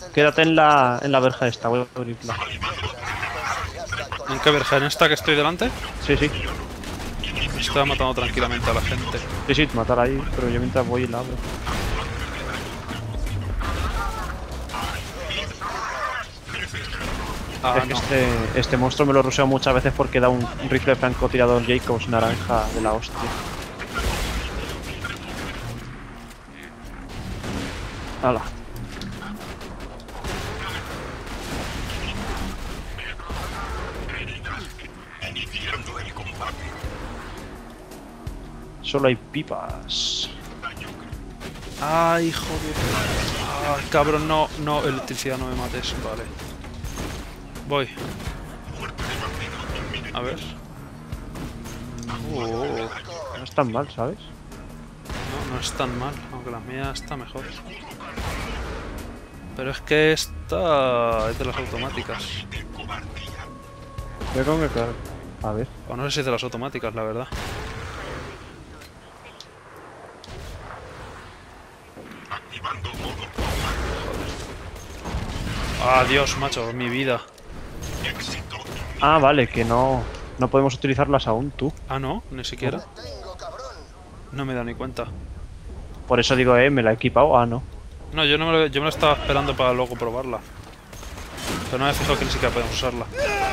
Quédate en la verja esta, voy a abrirla. ¿En qué verja? ¿En esta que estoy delante? Sí, sí. Estaba matando tranquilamente a la gente. Sí, sí, matar ahí, pero yo mientras voy y la abro. Ah, Es que no. este monstruo me lo ruseo muchas veces porque da un rifle francotirador Jacobs naranja de la hostia. ¡Hala! Solo hay pipas. Ay, joder. Ay, cabrón, no, no, electricidad, no me mates. Vale. Voy. A ver. No es tan mal, ¿sabes? No, no es tan mal, aunque la mía está mejor. Pero es que esta es de las automáticas. Yo creo que... A ver. O no sé si es de las automáticas, la verdad. Ah, Dios, macho, mi vida. Ah, vale, que no podemos utilizarlas aún, tú. Ah, no, ni siquiera. No me he dado ni cuenta. Por eso digo, me la he equipado. Ah, no. No, yo me lo estaba esperando para luego probarla. Pero no me he fijado que ni siquiera podemos usarla.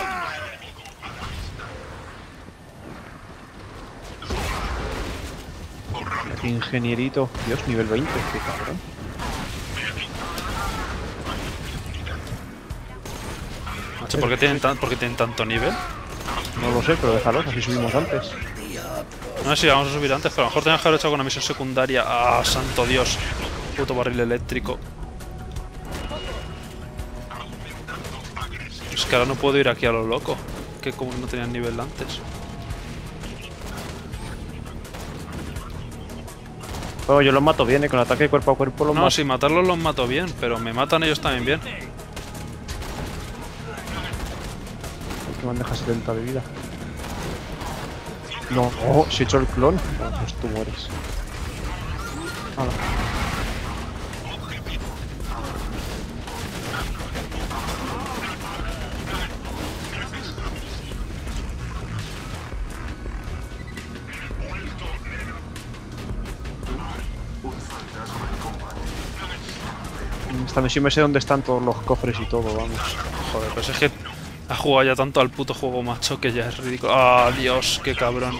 Ingenierito. Dios, nivel 20, qué cabrón. Macho, ¿por qué tienen tanto nivel? No lo sé, pero déjalos, así subimos antes. No sé si vamos a subir antes, pero a lo mejor tenemos que haber hecho alguna misión secundaria. ¡Ah, santo Dios! Puto barril eléctrico. Es que ahora no puedo ir aquí a lo loco. Que como no tenían nivel antes. Pero yo los mato bien, con ataque cuerpo a cuerpo los No, mato. si matarlos los mato bien, pero me matan ellos también bien. Que me han dejado 70 de vida. No, si he hecho el clon. No, pues tú mueres. Hala. Esta misión me sé dónde están todos los cofres y todo, vamos. Joder, pues es que ha jugado ya tanto al puto juego, macho, que ya es ridículo. ¡Ah, Dios! ¡Qué cabrón!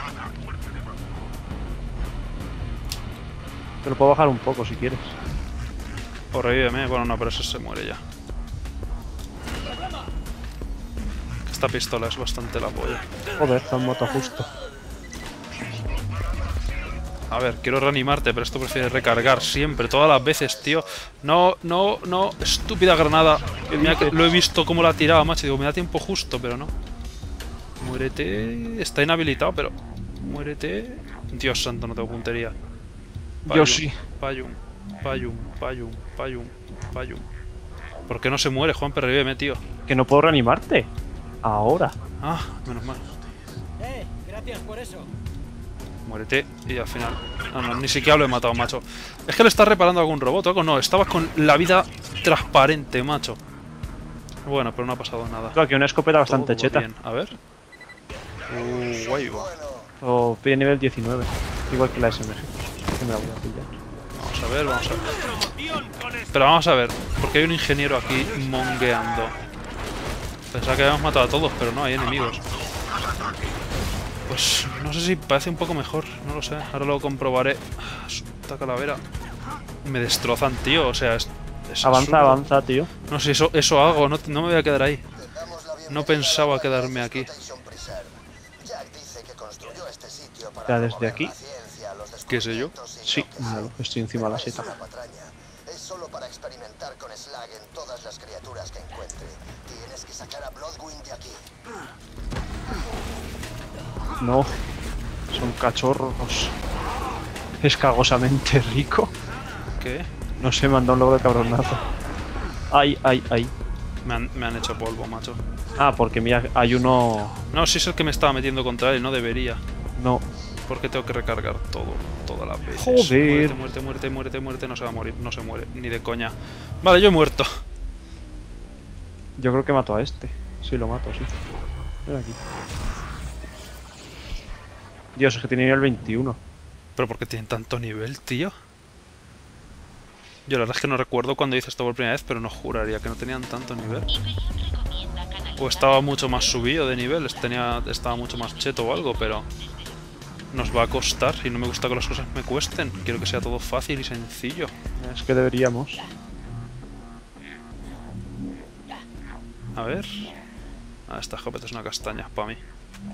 Te lo puedo bajar un poco si quieres. O revíveme. Bueno, no, pero ese se muere ya. Esta pistola es bastante la polla. Joder, te han matado justo. A ver, quiero reanimarte, pero esto prefiere recargar siempre, todas las veces, tío. No, no, no, estúpida granada. Mira que lo he visto cómo la tiraba, macho. Digo, me da tiempo justo, pero no. Muérete. Está inhabilitado, pero... Muérete. Dios santo, no tengo puntería. Yo sí. Payum, payum, payum, payum, payum. ¿Por qué no se muere, Juan? Revíveme, tío. Que no puedo reanimarte. Ahora. Ah, menos mal. Gracias por eso. Muérete. Y al final... No, no, ni siquiera lo he matado, macho. Es que le estás reparando algún robot, ¿o no? Estabas con la vida transparente, macho. Bueno, pero no ha pasado nada. Creo que una escopeta bastante Todo cheta. bien. A ver. Guay, va. O pide nivel 19. Igual que la SMG. Que me la voy a pillar. Vamos a ver, vamos a ver. Pero vamos a ver, porque hay un ingeniero aquí mongueando. Pensaba que habíamos matado a todos, pero no, hay enemigos. Pues no sé si parece un poco mejor, no lo sé. Ahora lo comprobaré. Esta calavera. Me destrozan, tío, o sea, es Avanza, absurdo. avanza, tío. No sé, eso hago, no me voy a quedar ahí. No pensaba quedarme aquí. Ya desde aquí. ¿Qué sé yo? Sí, míralo, estoy encima de la seta. Es solo para experimentar con Slag en todas las criaturas que encuentre. Tienes que sacar a Bloodwind de aquí. No, son cachorros. Escagosamente rico. ¿Qué? No sé, me han dado un logro de cabronazo. Ay, ay, ay. Me han hecho polvo, macho. Ah, porque mira, hay uno... No, si es el que me estaba metiendo contra él, no debería. No, ¿Por qué tengo que recargar todo? Todas las veces. Joder. Muerte, muerte, muerte, muerte, muerte. No se va a morir, no se muere, ni de coña. Vale, yo he muerto. Yo creo que mato a este. Sí, lo mato, sí. Ven aquí. Dios, es que tiene nivel 21. ¿Pero por qué tienen tanto nivel, tío? Yo la verdad es que no recuerdo cuando hice esto por primera vez, pero no juraría que no tenían tanto nivel. O estaba mucho más subido de nivel, estaba mucho más cheto o algo, pero... Nos va a costar y no me gusta que las cosas me cuesten. Quiero que sea todo fácil y sencillo. Es que deberíamos. A ver... Ah, esta escopeta es una castaña para mí.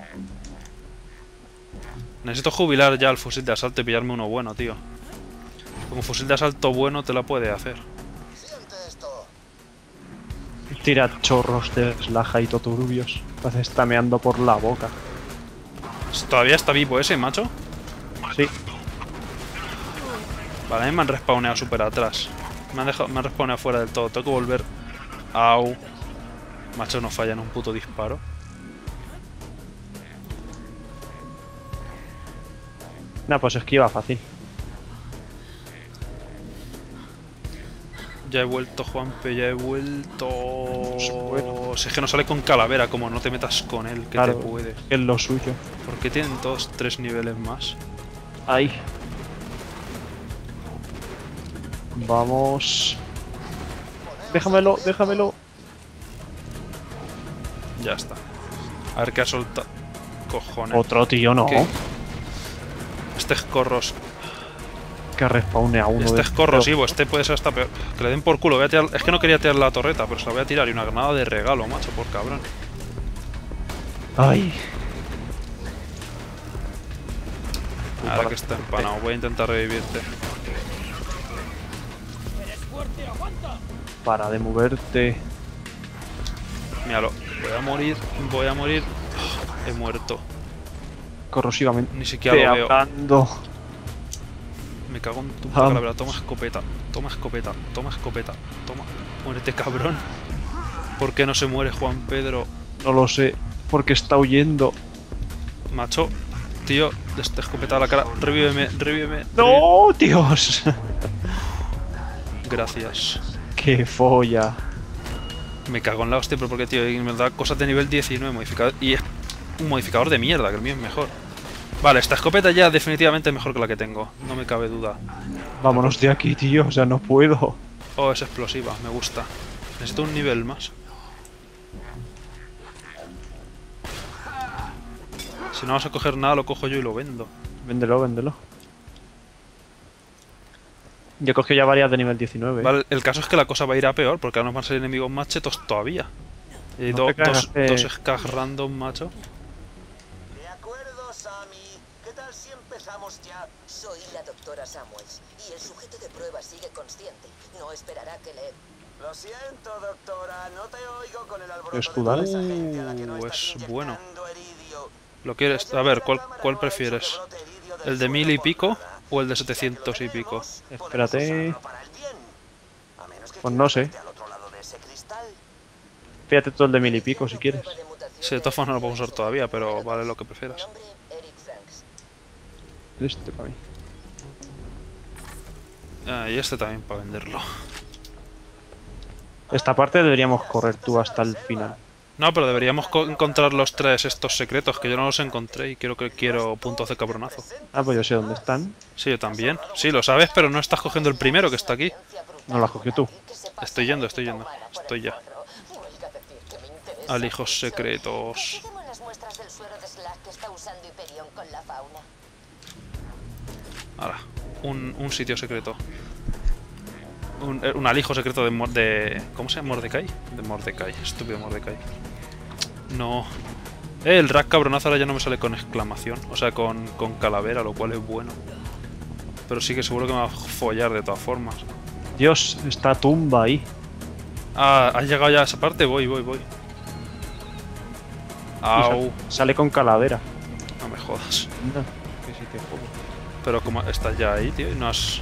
Necesito jubilar ya el fusil de asalto y pillarme uno bueno, tío. Como fusil de asalto bueno te la puede hacer. Siente esto. Tira chorros de slaja y toturbios. Parece está meando por la boca. ¿Todavía está vivo ese, macho? Sí. Vale, a mí me han respawneado súper atrás. Me han respawneado fuera del todo. Tengo que volver... Au. Macho, no falla en un puto disparo. Nah, pues esquiva fácil. Ya he vuelto, Juanpe, ya he vuelto. Bueno. Si es que no sale con calavera, como no te metas con él, que Claro, te puede. es lo suyo. Porque tienen todos 3 niveles más. Ahí. Vamos. Déjamelo, déjamelo. Ya está. A ver qué ha soltado. Cojones. Otro tío, no. ¿Qué? Este es corros. Que respawne a uno. Este de es corrosivo, este puede ser hasta peor. Que le den por culo. Voy a tirar... Es que no quería tirar la torreta, pero se la voy a tirar. Y una granada de regalo, macho, por cabrón. Ay. Ahora que está empanado, voy a intentar revivirte. ¡Eres fuerte, aguanta! Para de moverte. Míralo. Voy a morir, voy a morir. He muerto. Corrosivamente. Ni siquiera lo veo. Hablando. Me cago en tu Ah. calavera. Toma escopeta, toma escopeta, toma escopeta, toma. Muérete, cabrón. ¿Por qué no se muere Juan Pedro? No lo sé. Porque está huyendo. Macho, tío, esta escopeta a la cara. Revíveme, revíveme. ¡No, Dios! Gracias. ¡Qué folla! Me cago en la hostia, pero porque, tío, me da cosas de nivel 19 modificador. Y es un modificador de mierda, que el mío es mejor. Vale, esta escopeta ya definitivamente es mejor que la que tengo. No me cabe duda. Vámonos de aquí, tío. O sea, no puedo. Oh, es explosiva, me gusta. Necesito un nivel más. Si no vas a coger nada, lo cojo yo y lo vendo. Véndelo, véndelo. Yo he cogido ya varias de nivel 19. Vale, el caso es que la cosa va a ir a peor, porque ahora nos van a salir enemigos más chetos todavía. Y No te cagas, dos skag random, macho. De acuerdo, Sammy. ¿Qué tal si empezamos ya? Soy la doctora Samuels y el sujeto de prueba sigue consciente. No esperará que le... Lo siento, doctora. No te oigo con el alboroto ¿Es de toda Judal? esa gente a la que no estás Es inyectando bueno. eridio. ¿Lo quieres? A ver, ¿cuál prefieres? ¿El de 1000 y pico o el de 700 y pico? Espérate. Pues no sé. Fíjate tú el de 1000 y pico si quieres. Sí, de todas formas no lo puedo usar todavía, pero vale lo que prefieras. Nombre, Eric Franks. Este para mí. Ah, y este también para venderlo. Esta parte deberíamos correr tú hasta el final. No, pero deberíamos encontrar los 3 estos secretos, que yo no los encontré y quiero puntos de cabronazo. Ah, pues yo sé dónde están. Sí, yo también. Sí, lo sabes, pero no estás cogiendo el primero que está aquí. No las cogió tú. Estoy yendo. Estoy ya. Alijos secretos. Demos las muestras del suero de Slag que está usando Hyperion con la fauna. Ahora, un sitio secreto. Un alijo secreto de... ¿Cómo se llama? ¿Mordecai? De Mordecai, estúpido Mordecai. No. El rack cabronazo ahora ya no me sale con exclamación. O sea, con calavera, lo cual es bueno. Pero sí que seguro que me va a follar de todas formas. Dios, esta tumba ahí. Ah, ¿has llegado ya a esa parte? Voy. Au. Sale con calavera. No me jodas. No, que sí que juego. Pero como estás ya ahí, tío, y no has...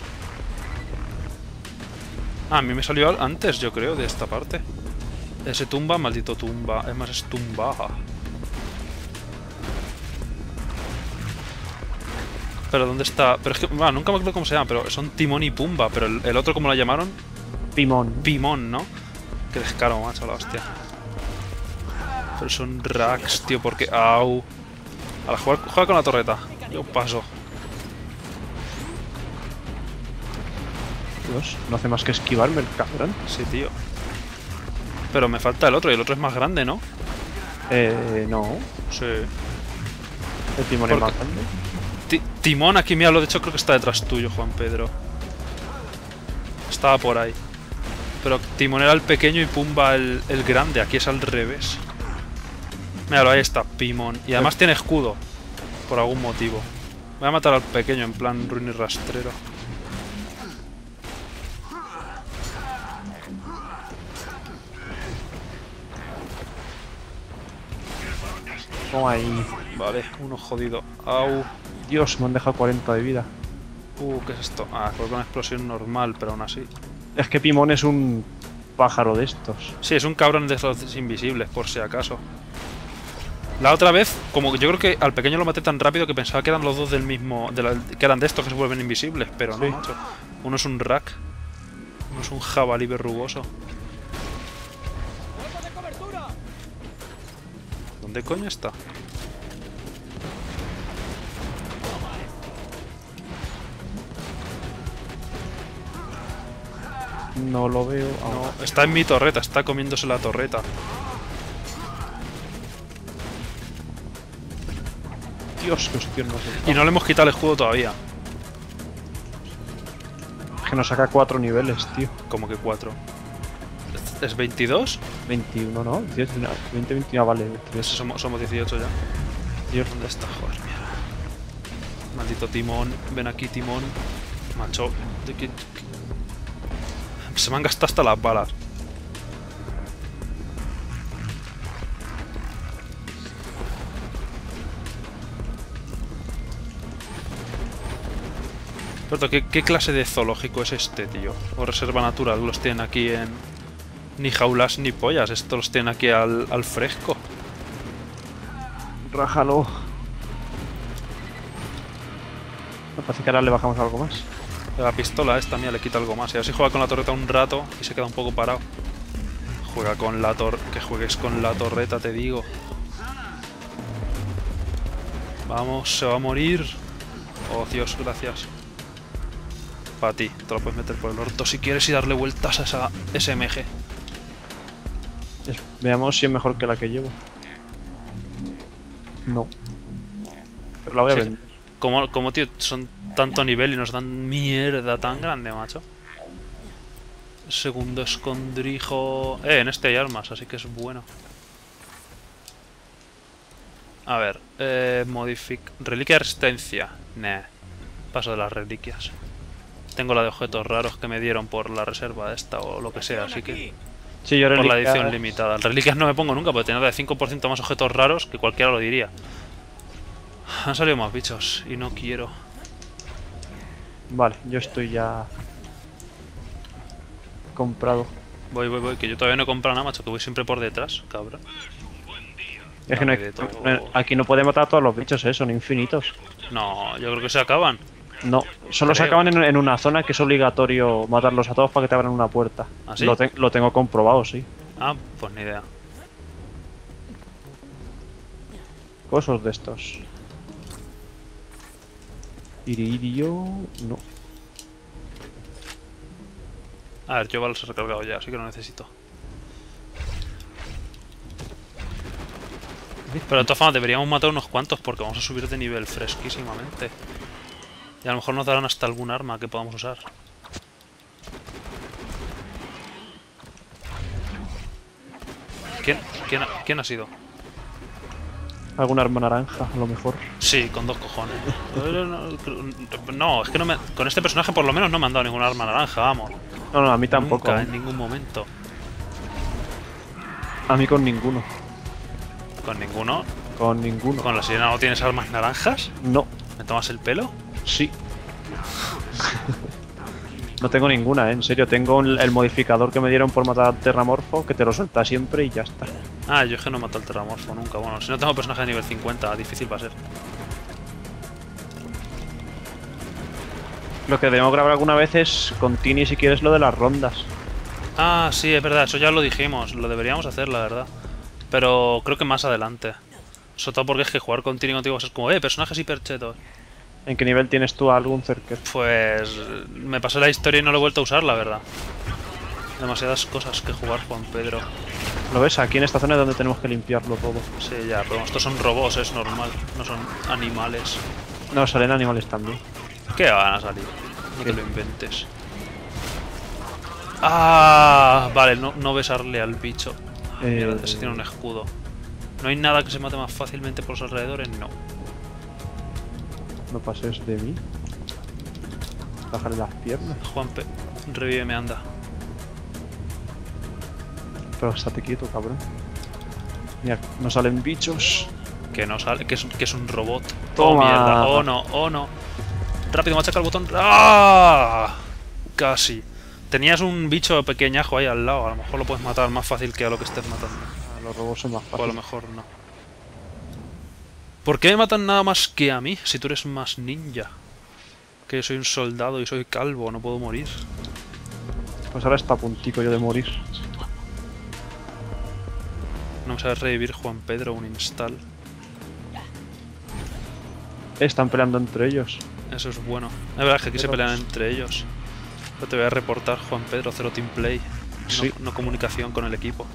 Ah, a mí me salió antes, yo creo, de esta parte. Ese tumba, maldito tumba. Es más, es tumba. Pero ¿dónde está? Pero es que, bueno, nunca me acuerdo cómo se llama, pero son Timón y Pumba. Pero el otro, ¿cómo lo llamaron? Pimón. Pimón, ¿no? Qué descaro, macho, la hostia. Pero son racks, tío, porque... ¡Au! Ahora, juega con la torreta. Yo paso. Dios, no hace más que esquivarme el cabrón. Sí, tío. Pero me falta el otro, y el otro es más grande, ¿no? No. Sí. El timón es Porque- más grande. Timón, aquí míralo, de hecho creo que está detrás tuyo, Juan Pedro. Estaba por ahí. Pero Timón era el pequeño y Pumba el grande, aquí es al revés. Míralo, ahí está, Pimón. Y además tiene escudo, por algún motivo. Voy a matar al pequeño en plan ruin y rastrero. Toma ahí. Vale, uno jodido. Au. Dios, me han dejado 40 de vida. ¿Qué es esto? Ah, creo que una explosión normal, pero aún así. Es que Pimón es un pájaro de estos. Sí, es un cabrón de esos invisibles, por si acaso. La otra vez, como que yo creo que al pequeño lo maté tan rápido que pensaba que eran los dos del mismo... que eran de estos que se vuelven invisibles, pero no, Sí. macho. Uno es un rack. Uno es un jabalí verrugoso. ¡Fuego de cobertura! ¿Dónde coño está? No lo veo. No, está en mi torreta, está comiéndose la torreta. Dios, qué hostia, no sé. Y no le hemos quitado el escudo todavía. Es que nos saca 4 niveles, tío. Como que 4. ¿Es 22? 21, ¿no? 10, 20, 21, vale. 3. Somos 18 ya. Dios, ¿Dónde está? Joder, mierda. Maldito Timón. Ven aquí, Timón. Macho. Se me han gastado hasta las balas. Pero, ¿qué clase de zoológico es este, tío? O reserva natural. Los tienen aquí en... Ni jaulas ni pollas. Estos los tienen aquí al fresco. rájalo. Me parece que ahora le bajamos algo más. La pistola esta mía le quita algo más. Y a ver si juega con la torreta un rato y se queda un poco parado. Juega con la que juegues con la torreta, te digo. Vamos, se va a morir. Oh, Dios, gracias. Para ti, te lo puedes meter por el orto si quieres y darle vueltas a esa SMG. Veamos si es mejor que la que llevo. No. Pero la voy a Sí, vender. Como, tío, son tanto nivel y nos dan mierda tan grande, macho. Segundo escondrijo... en este hay armas, así que es bueno. A ver, reliquia de resistencia. Nah, paso de las reliquias. Tengo la de objetos raros que me dieron por la reserva esta o lo que sea, así que... Sí, yo Por la reliquias- edición limitada. Reliquias no me pongo nunca porque tener de 5% más objetos raros que cualquiera lo diría. Han salido más bichos y no quiero. Vale, yo estoy ya comprado. Voy, que yo todavía no he comprado nada, macho, que voy siempre por detrás, cabrón. Es que no Dame de todo. aquí no podemos matar a todos los bichos, son infinitos. No, yo creo que se acaban. No, solo se Creo. acaban en una zona que es obligatorio matarlos a todos para que te abran una puerta. ¿Ah, sí? Lo tengo comprobado, sí. Ah, pues ni idea. Cosas de estos. Iridio... no. A ver, yo los he recargado ya, así que no necesito. Pero de todas formas deberíamos matar unos cuantos porque vamos a subir de nivel fresquísimamente. Y a lo mejor nos darán hasta algún arma que podamos usar. ¿Quién ha sido? Algún arma naranja, a lo mejor. Sí, con 2 cojones. No, es que no me... Con este personaje por lo menos no me han dado ningún arma naranja, vamos. No, a mí tampoco. Nunca, en ningún momento. A mí con ninguno. Con ninguno. Con ninguno. ¿Con la sirena no tienes armas naranjas? No, ¿Me tomas el pelo? sí. No tengo ninguna, en serio. Tengo el modificador que me dieron por matar al Terramorfo, que te lo suelta siempre y ya está. Ah, yo es que no mato al Terramorfo nunca. Bueno, si no tengo personaje de nivel 50, difícil va a ser. Lo que debemos grabar alguna vez es con Tini si quieres lo de las rondas. Ah, sí, es verdad, eso ya lo dijimos. Lo deberíamos hacer, la verdad. Pero creo que más adelante. Sobre todo porque es que jugar con Tini contigo es como, personajes hiperchetos. ¿En qué nivel tienes tú a algún Zerker? Pues me pasé la historia y no lo he vuelto a usar, la verdad. Demasiadas cosas que jugar, Juan Pedro. ¿Lo ves? Aquí en esta zona es donde tenemos que limpiarlo todo. Sí, ya, pero estos son robots, es normal. No son animales. No, salen animales también. ¿Qué van a salir? No te lo inventes. Ah, vale, no besarle al bicho. Mira, ese tiene un escudo. ¿No hay nada que se mate más fácilmente por los alrededores? No. No pases de mí. Bájale las piernas. Juanpe, revíveme, anda. Pero estate quieto, cabrón. Mira, no salen bichos. Que no sale, que es un robot. Toma. Oh, mierda. Oh, no, oh, no. Rápido, machaca el botón. ¡Ah! Casi. Tenías un bicho pequeñajo ahí al lado. A lo mejor lo puedes matar más fácil que a lo que estés matando. Los robots son más O a lo fáciles. mejor no. ¿Por qué me matan nada más que a mí? Si tú eres más ninja. Que yo soy un soldado y soy calvo, no puedo morir. Pues ahora está a puntico yo de morir. No me sabes revivir, Juan Pedro, un install. Están peleando entre ellos. Eso es bueno. Es verdad que aquí se pelean entre ellos. Pero te voy a reportar, Juan Pedro, 0 team play. Sí. No comunicación con el equipo.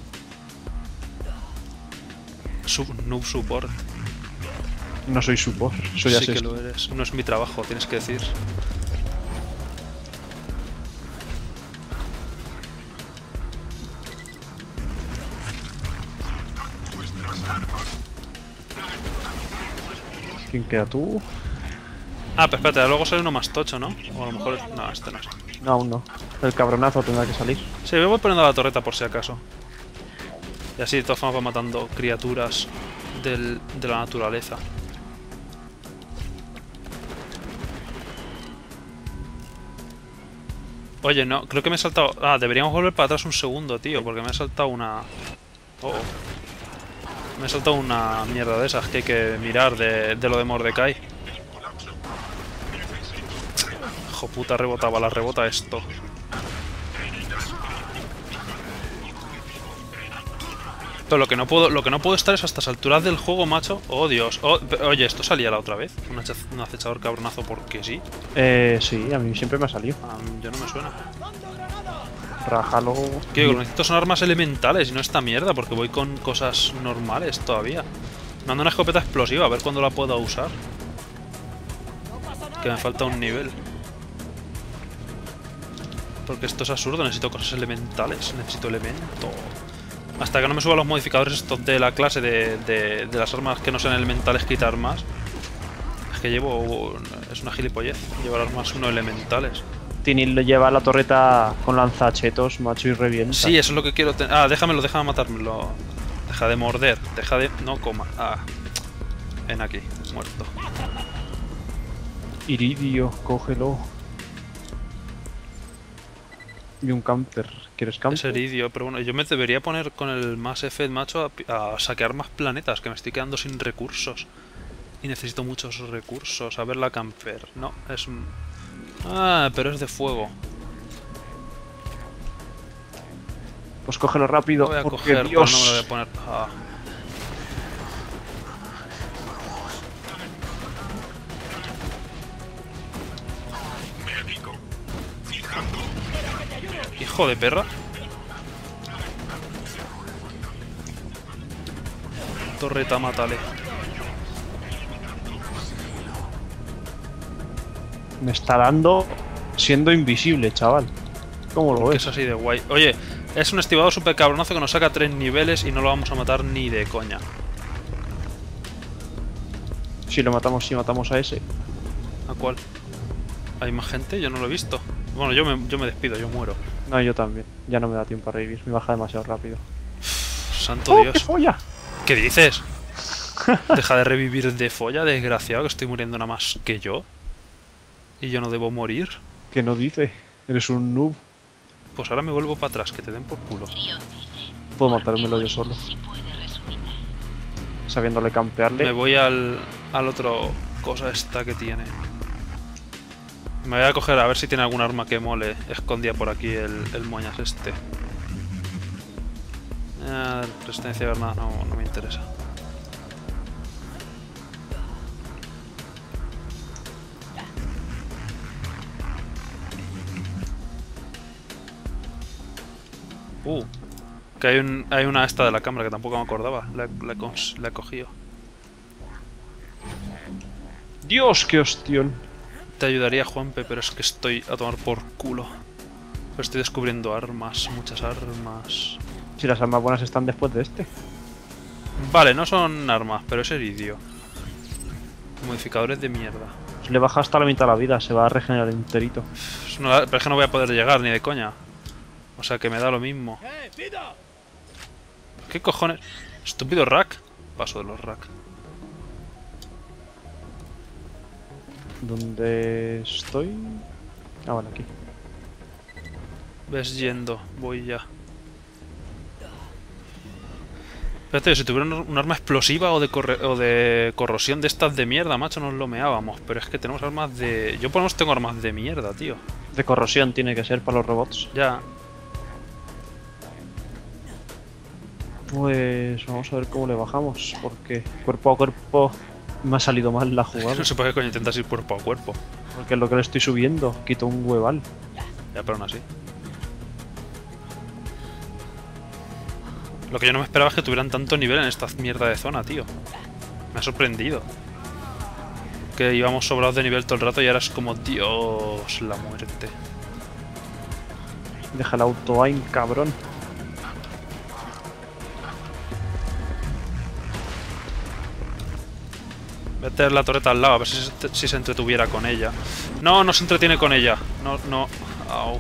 Noob support. No soy support, soy Sí así. que lo eres. No es mi trabajo, tienes que decir. ¿Quién queda tú? Ah, pero espérate, luego sale uno más tocho, ¿no? O a lo mejor... No, este no es. No, aún no. El cabronazo tendrá que salir. Sí, me voy poniendo la torreta por si acaso. Y así de todas formas va matando criaturas de la naturaleza. Oye, no, creo que me he saltado... Ah, deberíamos volver para atrás un segundo, tío, porque me he saltado una... Oh. Me he saltado una mierda de esas que hay que mirar de lo de Mordecai. Hijo puta, rebotaba, la rebota esto. Pero lo que no puedo estar es a estas alturas del juego, macho. Oh, Dios. Oh, oye, ¿esto salía la otra vez? ¿Un acechador cabronazo porque sí? Sí, a mí siempre me ha salido. Yo no me suena. Rájalo. ¿Qué digo? Necesito son armas elementales y no esta mierda, porque voy con cosas normales todavía. Me ando una escopeta explosiva, a ver cuándo la puedo usar. Que me falta un nivel. Porque esto es absurdo, necesito cosas elementales, necesito elemento. Hasta que no me suba los modificadores estos de la clase de las armas que no sean elementales quitar más. Es que llevo... es una gilipollez llevar armas no elementales. Tini le lleva la torreta con lanzachetos, macho, y revienta. Sí, eso es lo que quiero tener. Ah, déjame matármelo. Deja de morder, deja de... No coma. Ah. Ven aquí, muerto. Iridio, cógelo. Y un camper. ¿Quieres camper? Es heridio, pero bueno, yo me debería poner con el Mass Effect, macho, a saquear más planetas, que me estoy quedando sin recursos. Y necesito muchos recursos. A ver la camper. No, es... Ah, pero es de fuego. Pues cógelo rápido. Lo voy a porque coger, pero Dios. no me lo voy a poner. Ah. Hijo de perra. Torreta, mátale. Me está dando siendo invisible, chaval. ¿Cómo lo Que ves? es así de guay. Oye, es un estivado super cabronazo que nos saca 3 niveles y no lo vamos a matar ni de coña. Si lo matamos, si matamos a ese. ¿A cuál? ¿Hay más gente? Yo no lo he visto. Bueno, yo me despido, yo muero. No, yo también. Ya no me da tiempo a revivir. Me baja demasiado rápido. Santo ¡Oh, qué Dios. folla! ¿Qué dices? Deja de revivir de folla, desgraciado, que estoy muriendo nada más que yo. Y yo no debo morir. ¿Qué no dice? Eres un noob. Pues ahora me vuelvo para atrás, que te den por culo. Puedo matármelo yo solo. Sabiéndole campearle. Me voy al otro cosa esta que tiene. Me voy a coger a ver si tiene algún arma que mole. Escondía por aquí el moñas este. Resistencia de verdad no me interesa. Que hay una esta de la cámara que tampoco me acordaba. La he cogido. Dios, qué hostión. Te ayudaría, Juanpe, pero es que estoy a tomar por culo. Pero estoy descubriendo armas, muchas armas. Si las armas buenas están después de este. Vale, no son armas, pero es heridio. Modificadores de mierda. Si le baja hasta la mitad de la vida, se va a regenerar enterito. Pero es que no voy a poder llegar ni de coña. O sea que me da lo mismo. ¡Vida! ¿Qué cojones? ¿Estúpido rack? Paso de los rack. ¿Dónde estoy? Ah, vale, aquí. Ves yendo, voy ya. Espérate, si tuviera un arma explosiva o de corrosión de estas de mierda, macho, nos lo meábamos. Pero es que tenemos armas de... Yo por lo menos tengo armas de mierda, tío. De corrosión tiene que ser para los robots. Ya. Pues vamos a ver cómo le bajamos, porque cuerpo a cuerpo me ha salido mal la jugada. No sé por qué coño intentas ir cuerpo a cuerpo. Porque es lo que le estoy subiendo, quito un hueval. Ya, pero aún así. Lo que yo no me esperaba es que tuvieran tanto nivel en esta mierda de zona, tío. Me ha sorprendido. Que íbamos sobrados de nivel todo el rato y ahora es como, Dios, la muerte. Deja el auto aim, cabrón. Voy a tener la torreta al lado, a ver si se entretuviera con ella. No, no se entretiene con ella. No, no. Au.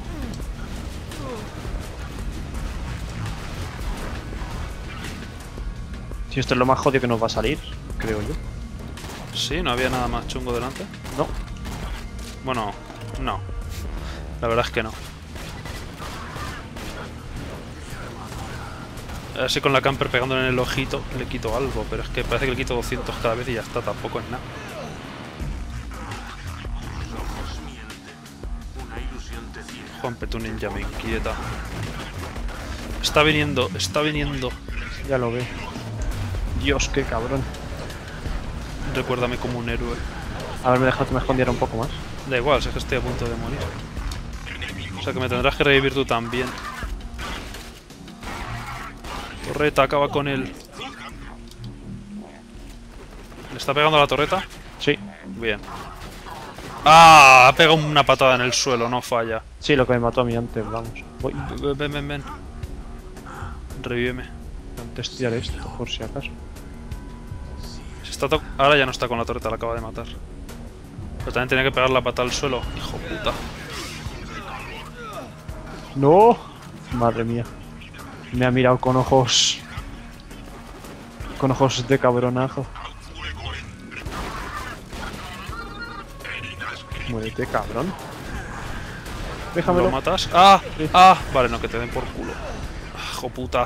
Si esto es lo más jodido que nos va a salir, creo yo. Sí, no había nada más chungo delante. No. Bueno, no. La verdad es que no. A ver si con la camper pegándole en el ojito le quito algo, pero es que parece que le quito 200 cada vez y ya está, tampoco es nada. Juanpe, tu ninja me inquieta. Está viniendo, está viniendo. Ya lo veo. Dios, qué cabrón. Recuérdame como un héroe. Haberme dejado que me escondiera un poco más. Da igual, sé que estoy a punto de morir. O sea que me tendrás que revivir tú también. Torreta, acaba con él. ¿Le está pegando a la torreta? Sí. Bien. ¡Ah! Ha pegado una patada en el suelo, no falla. Sí, lo que me mató a mí antes, vamos. Voy Ven, ven, ven. Revíveme. a testear esto, por si acaso. Ahora ya no está con la torreta, la acaba de matar. Pero también tenía que pegar la pata al suelo. Hijo puta. ¡No! Madre mía. Me ha mirado con ojos... Con ojos de cabronazo. Muérete, cabrón. Déjamelo. ¿Lo matas? ¡Ah! Sí. ¡Ah! Vale, no, que te den por culo. ¡Hijo puta!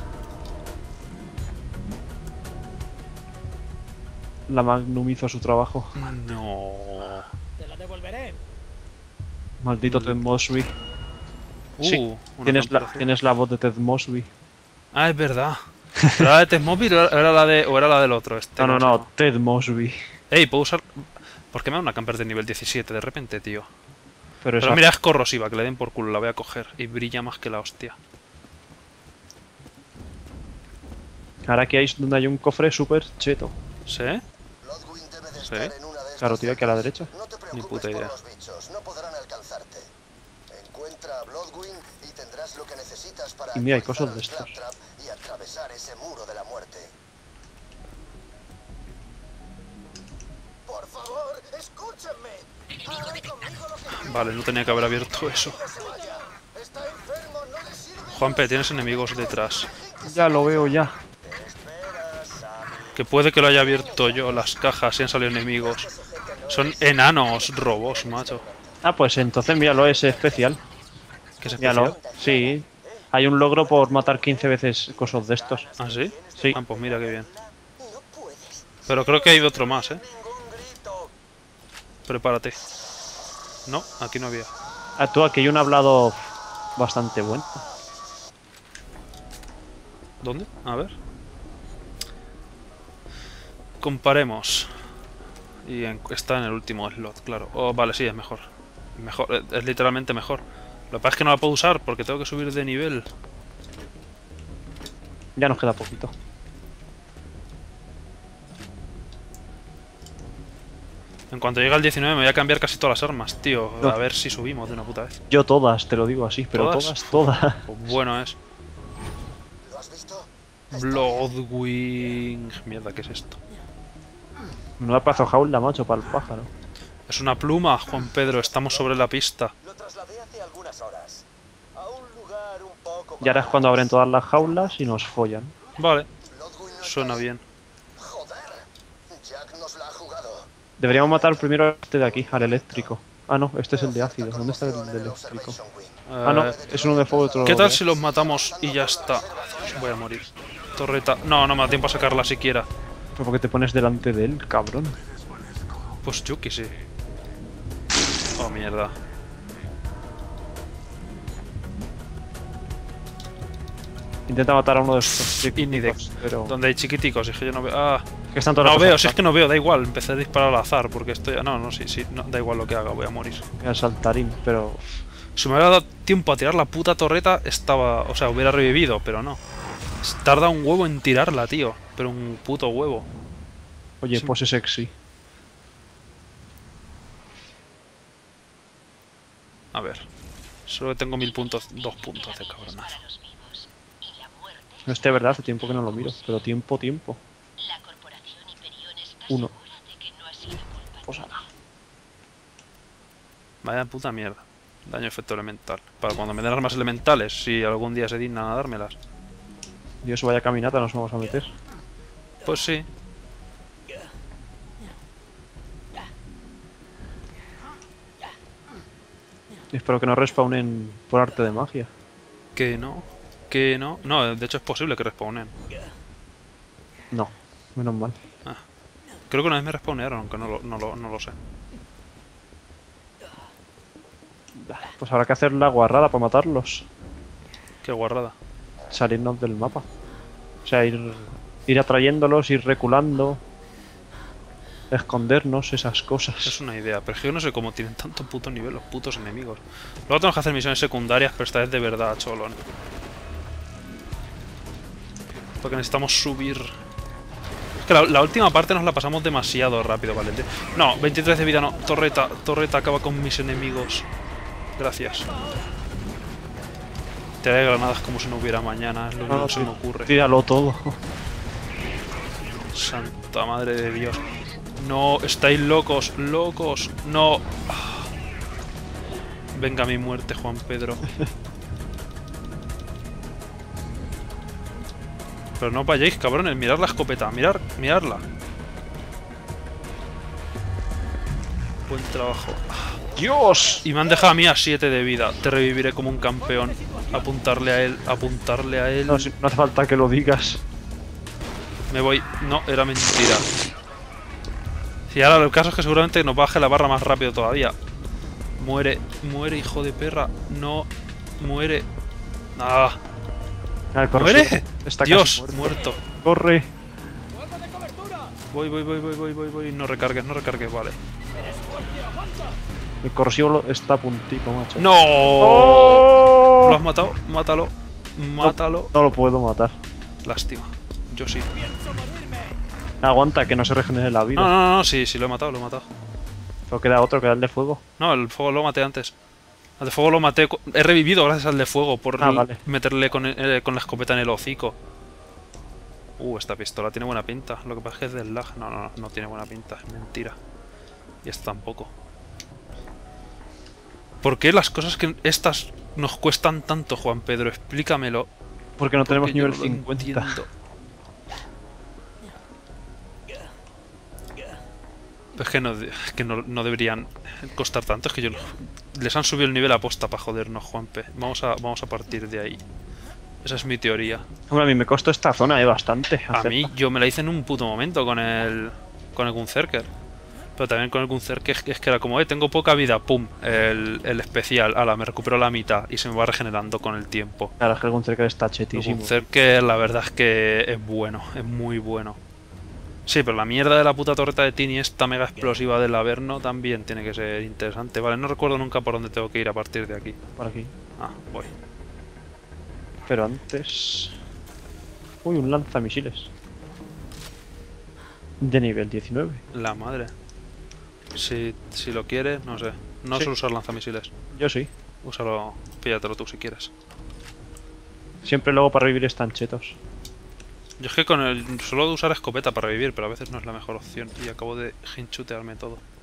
La Magnum hizo su trabajo. No. Te la devolveré. Maldito Ted Mosby. Sí, una tienes la voz de Ted Mosby. Ah, es verdad. ¿Era la de Tecmóvil o era la del otro? Este, No, Ted Mosby. Ey, ¿puedo usar...? ¿Por qué me da una camper de nivel 17 de repente, tío? Pero Pero mira, es corrosiva, que le den por culo, la voy a coger. Y brilla más que la hostia. ahora aquí hay donde hay un cofre súper cheto. ¿Sí? Bloodwind debe de Sí. estar en una de Claro, estas tío, aquí a la celdas. derecha. No te Ni preocupes puta idea. por los bichos, no podrán alcanzarte. Encuentra a Bloodwind y tendrás lo que necesitas para Y mira, hay actualizar cosas de el estos. Claptrap y atravesar ese muro de la muerte. Por favor, escúchenme. Hagan conmigo lo que Vale, no tenía que haber abierto eso. no se vaya. Está enfermo, no le sirve. Juanpe, tienes enemigos detrás. Ya lo veo ya. Que puede que lo haya abierto yo, las cajas, y han salido enemigos. Son enanos robos, macho. Ah, pues entonces míralo, es especial. ¿Qué es Míralo. especial? Sí. Hay un logro por matar 15 veces cosas de estos. ¿Ah, sí? Sí. Ah, pues mira qué bien. No puedes. Pero creo que hay otro más, ¿eh? Prepárate. No, aquí no había. Ah, tú, aquí hay un hablado bastante bueno. ¿Dónde? A ver. Comparemos. Y está en el último slot, claro. Oh, vale, sí, es mejor. Mejor, es literalmente mejor. Lo que pasa es que no la puedo usar porque tengo que subir de nivel. Ya nos queda poquito. En cuanto llegue al 19 me voy a cambiar casi todas las armas, tío. No. A ver si subimos de una puta vez. Yo todas, te lo digo así, pero ¿Todas? todas. Pues bueno es. ¿Lo has visto? Bloodwing. Mierda, ¿qué es esto? No paso jaula, macho, para el pájaro. Es una pluma, Juan Pedro. Estamos sobre la pista. Lo trasladé hace algunas horas. A un lugar un poco Y ahora es cuando abren todas las jaulas y nos follan. Vale, Bloodwing no suena está ahí. bien. Joder. Jack nos la ha jugado. Deberíamos matar primero a este de aquí, al eléctrico. Ah, no, este es el de ácido. ¿Dónde está el Promoción de en el eléctrico? Observation Wing. Ah, no, es uno de fuego y otro ¿Qué tal de... si los matamos y ya está? Adiós, voy a morir. Torreta. No, no me da tiempo a sacarla siquiera. ¿Pero por qué te pones delante de él, cabrón? Pues Yuki sí. Oh, mierda. Intenta matar a uno de estos Y ni de... chiquiticos, pero... Donde hay chiquiticos, es que yo no veo... Ah, Que están todas no las veo, cosas si es que no veo, da igual. Empecé a disparar al azar porque estoy... No, no, sí, no, da igual lo que haga, voy a morir. al saltarín, pero... Si me hubiera dado tiempo a tirar la puta torreta, estaba... O sea, hubiera revivido, pero no. Tarda un huevo en tirarla, tío. Pero un puto huevo. Oye, Sí. pose sexy. A ver. Solo tengo 1000 puntos, 2 puntos de cabronazo. No esté verdad, hace tiempo que no lo miro, pero tiempo. Uno. Pues nada. Vaya puta mierda. Daño efecto elemental. Para cuando me den armas elementales, si algún día se dignan a dármelas. Y eso vaya caminata nos vamos a meter. Pues sí. Y espero que no respawnen por arte de magia. Que no. Que no. No, de hecho es posible que respawnen. No, menos mal. Creo que una vez me respawnearon, aunque no lo sé. Pues habrá que hacer la guarrada para matarlos. Qué guarrada. Salirnos del mapa. O sea, ir atrayéndolos, ir reculando. Escondernos, esas cosas. Es una idea, pero es que yo no sé cómo tienen tanto puto nivel los putos enemigos. Luego tenemos que hacer misiones secundarias, pero esta vez de verdad, cholón. Porque necesitamos subir. Es que la última parte nos la pasamos demasiado rápido, ¿vale? No, 23 de vida no. Torreta acaba con mis enemigos. Gracias. Te haré granadas como si no hubiera mañana, es lo único que se me ocurre. Tíralo todo. Santa madre de Dios. No, estáis locos, locos. No. Ah. Venga mi muerte, Juan Pedro. Pero no vayáis, cabrones. Mirad la escopeta. Miradla. Buen trabajo. ¡Dios! Y me han dejado a mí a 7 de vida. Te reviviré como un campeón. Apuntarle a él, apuntarle a él. No, no hace falta que lo digas. Me voy. No, era mentira. Y ahora el caso es que seguramente nos baje la barra más rápido todavía. Muere, muere, hijo de perra. No, muere. Ah, A ver, corre, ¿muere? está Dios, casi muerto. Corre. ¡Fuego de cobertura! Voy. No recargues, vale. ¡Eres fuerte, aguanta! El corrosivo está a puntito, macho. ¡No! ¡Oh! ¿Lo has matado? Mátalo. Mátalo. No lo puedo matar. Lástima. Yo sí. ¡Pienso morirme! Aguanta, que no se regenere la vida. No, sí, lo he matado, Pero queda otro, queda el de fuego. No, el fuego lo maté antes. Al de fuego lo maté. He revivido gracias al de fuego por Vale. meterle con la escopeta en el hocico. Esta pistola tiene buena pinta. Lo que pasa es que es del lag. No tiene buena pinta. Es mentira. Y esta tampoco. ¿Por qué las cosas que estas nos cuestan tanto, Juan Pedro? Explícamelo. Porque no tenemos porque yo nivel no lo 50. entiendo. Pues es que no deberían costar tanto. Es que les han subido el nivel a posta para jodernos, Juanpe. Vamos a partir de ahí. Esa es mi teoría. Hombre, a mí me costó esta zona, bastante. A hacerla. mí, yo me la hice en un puto momento con el Gunzerker. Pero también con el Gunther que es que era como, tengo poca vida, pum, el especial, ala, me recupero la mitad y se me va regenerando con el tiempo. Claro, es que el Gunzerker está El chetísimo. Gunther la verdad es que es bueno, es muy bueno. Sí, pero la mierda de la puta torreta de Tini, esta mega explosiva del Averno, también tiene que ser interesante. Vale, no recuerdo nunca por dónde tengo que ir a partir de aquí. Por aquí. Ah, voy. Pero antes... Uy, un lanzamisiles. De nivel 19. La madre. Si lo quieres, no sé. No Sí. suelo usar lanzamisiles. Yo sí. Úsalo, píllatelo tú si quieres. Siempre luego para revivir están chetos. Yo es que con el suelo usar escopeta para revivir, pero a veces no es la mejor opción y acabo de hinchutearme todo.